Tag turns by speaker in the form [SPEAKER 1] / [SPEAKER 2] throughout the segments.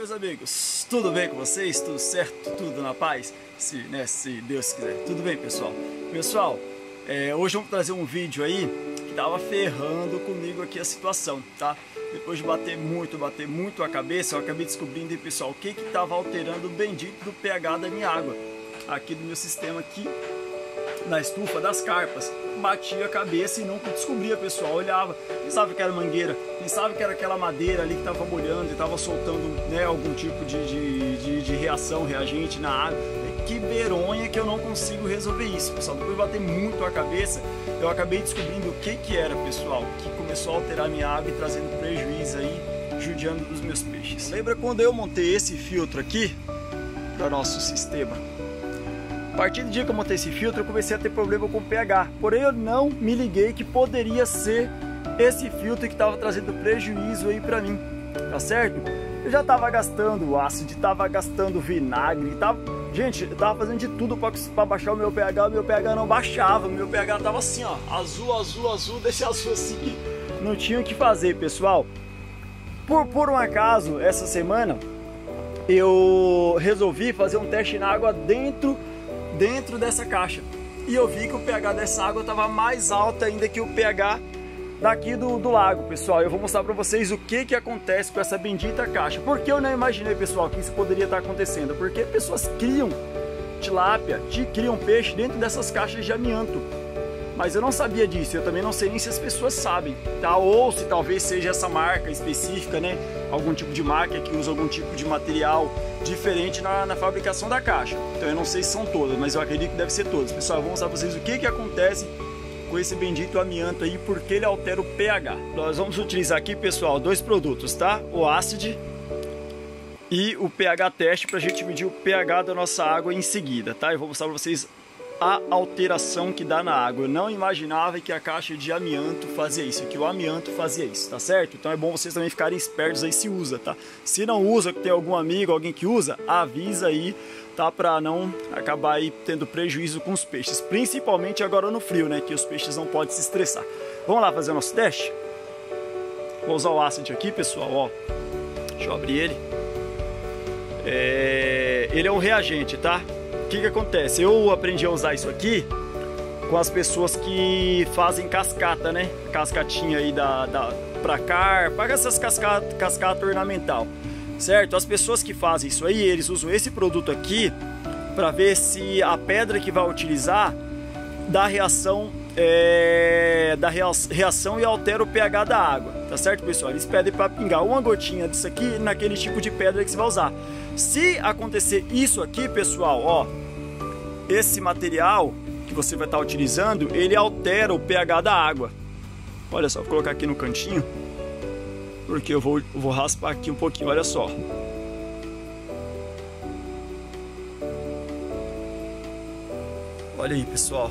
[SPEAKER 1] meus amigos, tudo bem com vocês? Tudo certo? Tudo na paz? Se Deus quiser. Tudo bem, pessoal? Pessoal, hoje vamos trazer um vídeo aí que tava ferrando comigo aqui a situação, tá? Depois de bater muito a cabeça, eu acabei descobrindo aí, pessoal, o que tava alterando o bendito do pH da minha água aqui do meu sistema aqui na estufa das carpas. Batia a cabeça e não descobria, pessoal. Olhava, pensava que era mangueira, pensava que era aquela madeira ali que estava molhando e estava soltando, né, algum tipo de reação, reagente na água. Que veronha que eu não consigo resolver isso, pessoal. Depois de bater muito a cabeça, eu acabei descobrindo o que era, pessoal, que começou a alterar minha água e trazendo prejuízo aí, judiando dos meus peixes. Lembra quando eu montei esse filtro aqui para nosso sistema? A partir do dia que eu montei esse filtro, eu comecei a ter problema com o pH. Porém, eu não me liguei que poderia ser esse filtro que estava trazendo prejuízo aí para mim, tá certo? Eu já estava gastando ácido, estava gastando vinagre, gente, eu estava fazendo de tudo para baixar o meu pH não baixava, o meu pH estava assim, ó, azul, desse azul assim que não tinha o que fazer, pessoal. Por um acaso, essa semana, eu resolvi fazer um teste na água dentro dessa caixa e eu vi que o pH dessa água estava mais alto ainda que o pH daqui do lago, pessoal. Eu vou mostrar para vocês o que acontece com essa bendita caixa. Porque eu não imaginei, pessoal, que isso poderia estar acontecendo. Porque pessoas criam tilápia, criam peixe dentro dessas caixas de amianto. Mas eu não sabia disso, eu também não sei nem se as pessoas sabem, tá? Ou se talvez seja essa marca específica, né? Algum tipo de marca que usa algum tipo de material diferente na fabricação da caixa. Então eu não sei se são todas, mas eu acredito que deve ser todas. Pessoal, eu vou mostrar para vocês o que acontece com esse bendito amianto aí, porque ele altera o pH. Nós vamos utilizar aqui, pessoal, dois produtos, tá? O Acid e o pH teste para a gente medir o pH da nossa água em seguida, tá? Eu vou mostrar para vocês a alteração que dá na água. Eu não imaginava que a caixa de amianto fazia isso, que o amianto fazia isso, tá certo? Então é bom vocês também ficarem espertos aí se usa, tá? Se não usa, que tem algum amigo, alguém que usa, avisa aí, tá? Pra não acabar aí tendo prejuízo com os peixes, principalmente agora no frio, né? Que os peixes não podem se estressar. Vamos lá fazer o nosso teste? Vou usar o ácido aqui, pessoal, ó. Deixa eu abrir ele. Ele é um reagente, tá? O que acontece? Eu aprendi a usar isso aqui com as pessoas que fazem cascata, né? Cascatinha aí pra carpa, essas cascata ornamental, certo? As pessoas que fazem isso aí, eles usam esse produto aqui para ver se a pedra que vai utilizar dá reação e altera o pH da água, tá certo, pessoal? Eles pedem para pingar uma gotinha disso aqui naquele tipo de pedra que você vai usar. Se acontecer isso aqui, pessoal, ó, esse material que você vai estar utilizando, ele altera o pH da água. Olha só, vou colocar aqui no cantinho, porque eu vou raspar aqui um pouquinho, olha só. Olha aí, pessoal.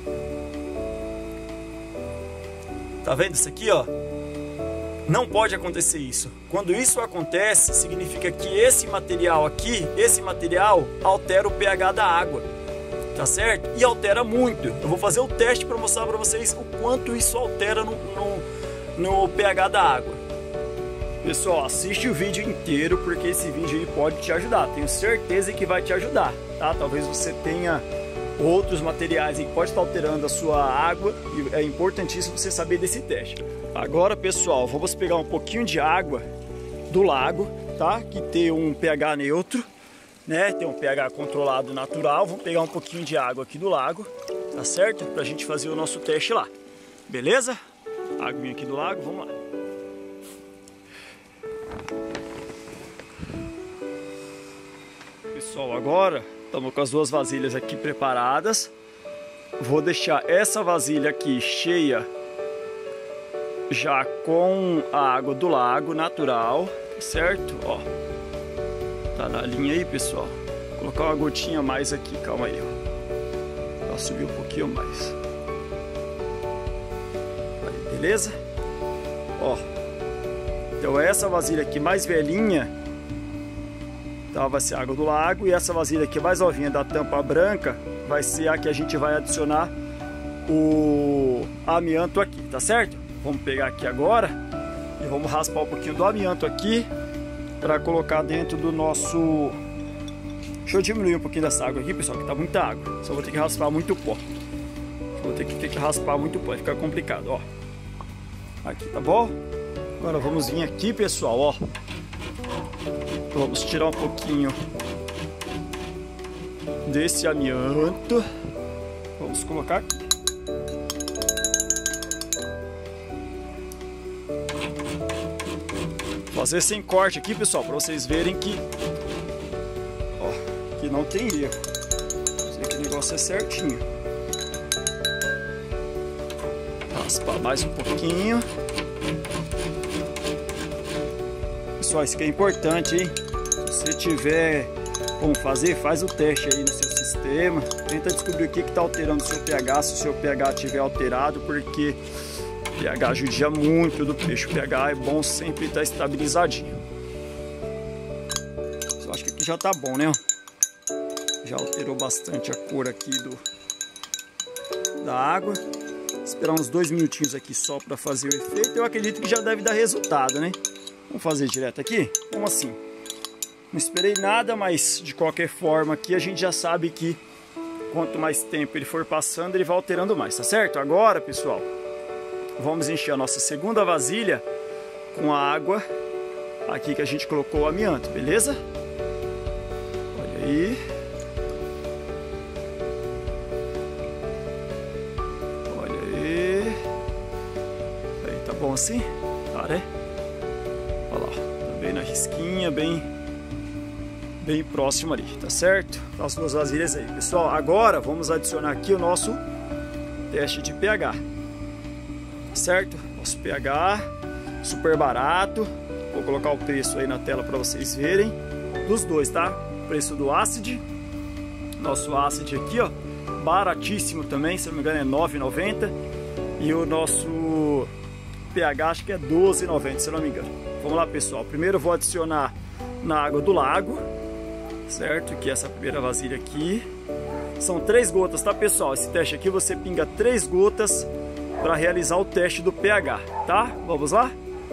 [SPEAKER 1] Tá vendo isso aqui, ó? Não pode acontecer isso. Quando isso acontece, significa que esse material aqui, altera o pH da água, tá certo? E altera muito. Eu vou fazer o teste para mostrar para vocês o quanto isso altera no pH da água. Pessoal, assiste o vídeo inteiro, porque esse vídeo aí pode te ajudar. Tenho certeza que vai te ajudar, tá? Talvez você tenha outros materiais aí que pode estar alterando a sua água e é importantíssimo você saber desse teste. Agora, pessoal, vamos pegar um pouquinho de água do lago, tá? Que tem um pH neutro, né? Tem um pH controlado natural. Vamos pegar um pouquinho de água aqui do lago, tá certo? Pra gente fazer o nosso teste lá, beleza? Aguinha aqui do lago, vamos lá. Pessoal, agora estamos com as duas vasilhas aqui preparadas. Vou deixar essa vasilha aqui cheia já com a água do lago natural, certo? Ó, tá na linha aí, pessoal. Vou colocar uma gotinha a mais aqui, calma aí, ó. Pra subir um pouquinho mais. Aí, beleza? Ó, então essa vasilha aqui mais velhinha, então vai ser a água do lago, e essa vasilha aqui mais novinha da tampa branca vai ser a que a gente vai adicionar o amianto aqui, tá certo? Vamos pegar aqui agora e vamos raspar um pouquinho do amianto aqui para colocar dentro do nosso... Deixa eu diminuir um pouquinho dessa água aqui, pessoal, que tá muita água. Só vou ter que raspar muito pó. Vou ter que raspar muito pó, vai ficar complicado, ó. Aqui, tá bom? Agora vamos vir aqui, pessoal, ó. Vamos tirar um pouquinho desse amianto. Vamos colocar aqui. Fazer sem corte aqui, pessoal, para vocês verem que, ó, que não tem erro. Que o negócio é certinho. Raspar mais um pouquinho. Pessoal, isso aqui é importante, hein? Se você tiver como fazer, faz o teste aí no seu sistema. Tenta descobrir o que está alterando o seu pH, se o seu pH estiver alterado, porque o pH judia muito do peixe. O pH é bom sempre estar estabilizadinho. Eu acho que aqui já está bom, né? Já alterou bastante a cor aqui da água. Esperar uns 2 minutinhos aqui só para fazer o efeito. Eu acredito que já deve dar resultado, né? Vamos fazer direto aqui? Vamos assim. Não esperei nada, mas de qualquer forma aqui a gente já sabe que quanto mais tempo ele for passando, ele vai alterando mais, tá certo? Agora, pessoal, vamos encher a nossa segunda vasilha com a água aqui que a gente colocou o amianto, beleza? Olha aí. Olha aí. Aí, tá bom assim? Tá, né? Olha lá, tá bem na risquinha, bem próximo ali, tá certo? As duas vasilhas aí, pessoal. Agora vamos adicionar aqui o nosso teste de pH, certo? Nosso pH, super barato. Vou colocar o preço aí na tela para vocês verem dos dois, tá? O preço do Acid, nosso Acid aqui, ó, baratíssimo também, se não me engano é R$ 9,90, e o nosso pH acho que é R$ 12,90, se não me engano. Vamos lá, pessoal. Primeiro eu vou adicionar na água do lago, certo? Que é essa primeira vasilha aqui. São 3 gotas, tá, pessoal? Esse teste aqui você pinga 3 gotas para realizar o teste do pH, tá? Vamos lá?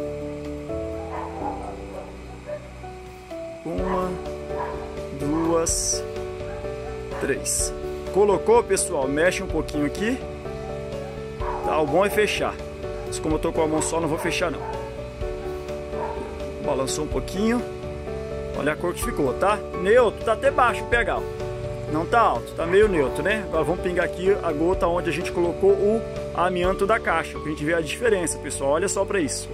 [SPEAKER 1] 1, 2, 3. Colocou, pessoal? Mexe um pouquinho aqui. Tá? O bom é fechar. Mas como eu tô com a mão só, não vou fechar não. Balançou um pouquinho. Olha a cor que ficou, tá? Neutro, tá até baixo o pH. Não tá alto, tá meio neutro, né? Agora vamos pingar aqui a gota onde a gente colocou o amianto da caixa, pra gente ver a diferença, pessoal. Olha só pra isso.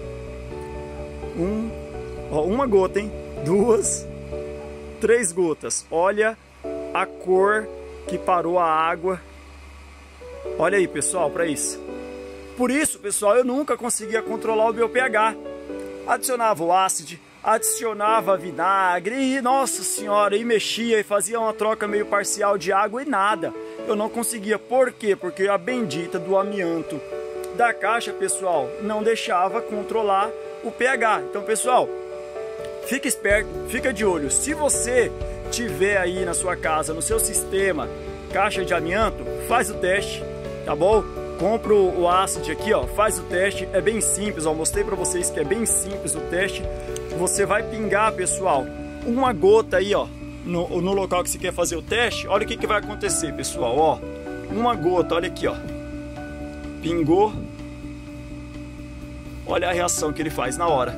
[SPEAKER 1] Uma gota, hein? 2, 3 gotas. Olha a cor que parou a água. Olha aí, pessoal, pra isso. Por isso, pessoal, eu nunca conseguia controlar o meu pH. Adicionava o ácido, adicionava vinagre e, nossa senhora, e mexia e fazia uma troca meio parcial de água e nada. Eu não conseguia. Por quê? Porque a bendita do amianto da caixa, pessoal, não deixava controlar o pH. Então, pessoal, fica esperto, fica de olho. Se você tiver aí na sua casa, no seu sistema, caixa de amianto, faz o teste, tá bom? Compra o ácido aqui, ó, faz o teste, é bem simples, ó, mostrei pra vocês que é bem simples o teste. Você vai pingar, pessoal, uma gota aí, ó, no local que você quer fazer o teste. Olha o que vai acontecer, pessoal, ó, uma gota, olha aqui, ó, pingou, olha a reação que ele faz na hora.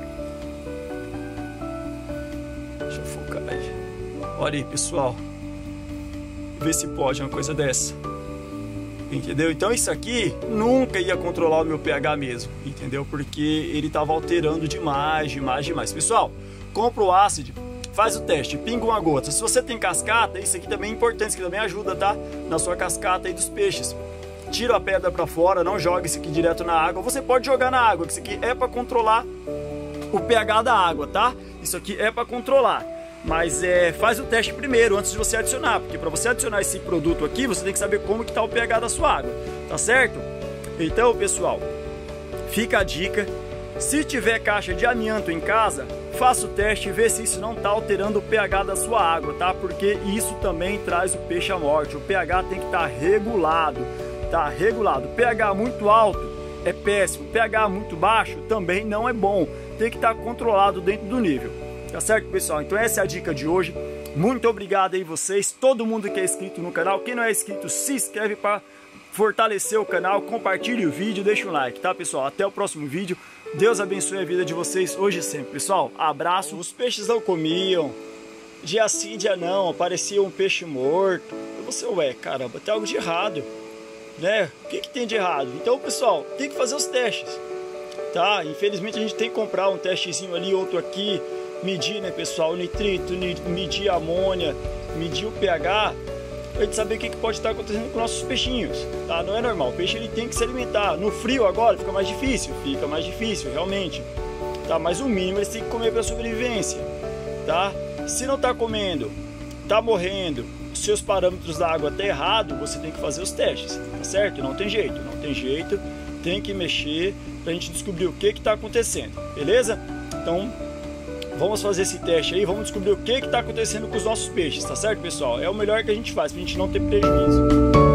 [SPEAKER 1] Deixa eu focar aí, olha aí, pessoal, vê se pode uma coisa dessa. Entendeu? Então isso aqui nunca ia controlar o meu pH mesmo, entendeu? Porque ele estava alterando demais. Pessoal, compra o ácido, faz o teste, pinga uma gota. Se você tem cascata, isso aqui também é importante, isso aqui também ajuda, tá? Na sua cascata aí dos peixes. Tira a pedra para fora, não joga isso aqui direto na água. Você pode jogar na água, que isso aqui é para controlar o pH da água, tá? Isso aqui é para controlar. Mas faz o teste primeiro, antes de você adicionar, porque para você adicionar esse produto aqui, você tem que saber como que tá o pH da sua água, tá certo? Então, pessoal, fica a dica. Se tiver caixa de amianto em casa, faça o teste e vê se isso não tá alterando o pH da sua água, tá? Porque isso também traz o peixe à morte. O pH tem que estar regulado, tá? Regulado. pH muito alto é péssimo, pH muito baixo também não é bom. Tem que estar controlado dentro do nível. Tá certo, pessoal? Então essa é a dica de hoje. Muito obrigado aí vocês, todo mundo que é inscrito no canal. Quem não é inscrito, se inscreve para fortalecer o canal, compartilhe o vídeo, deixa um like, tá, pessoal? Até o próximo vídeo. Deus abençoe a vida de vocês hoje e sempre. Pessoal, abraço. Os peixes não comiam. Dia sim, dia não, aparecia um peixe morto. Você, ué, caramba, tem algo de errado, né? O que tem de errado? Então, pessoal, tem que fazer os testes, tá? Infelizmente a gente tem que comprar um testezinho ali, outro aqui, medir, né, pessoal, o nitrito, medir a amônia, medir o pH, pra gente saber o que pode estar acontecendo com nossos peixinhos, tá? Não é normal, o peixe ele tem que se alimentar. No frio agora fica mais difícil, realmente, tá? Mas o mínimo eles têm que comer para sobrevivência, tá? Se não tá comendo, tá morrendo, seus parâmetros da água tá errado, você tem que fazer os testes, tá certo? Não tem jeito, tem que mexer pra gente descobrir o que tá acontecendo, beleza? Então, vamos fazer esse teste aí, vamos descobrir o que tá acontecendo com os nossos peixes, tá certo, pessoal? É o melhor que a gente faz, pra gente não ter prejuízo.